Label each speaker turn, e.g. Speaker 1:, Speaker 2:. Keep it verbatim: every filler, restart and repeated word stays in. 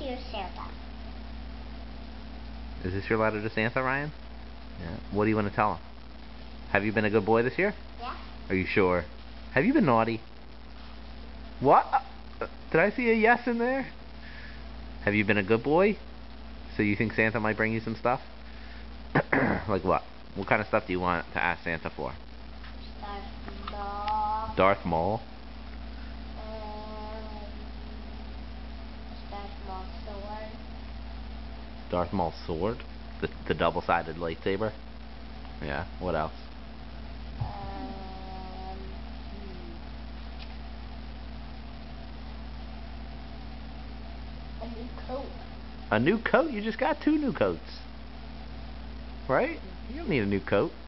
Speaker 1: Dear Santa.
Speaker 2: Is this your letter to Santa, Ryan? Yeah. What do you want to tell him? Have you been a good boy this year?
Speaker 1: Yeah.
Speaker 2: Are you sure? Have you been naughty? What? Uh, Did I see a yes in there? Have you been a good boy? So you think Santa might bring you some stuff? Like what? What kind of stuff do you want to ask Santa for?
Speaker 1: Darth Maul.
Speaker 2: Darth Maul?
Speaker 1: Um, Darth Maul sword.
Speaker 2: Darth Maul's sword? The, the double-sided lightsaber? Yeah, what else?
Speaker 1: Um, hmm. A new coat.
Speaker 2: A new coat? You just got two new coats. Right? You don't need a new coat.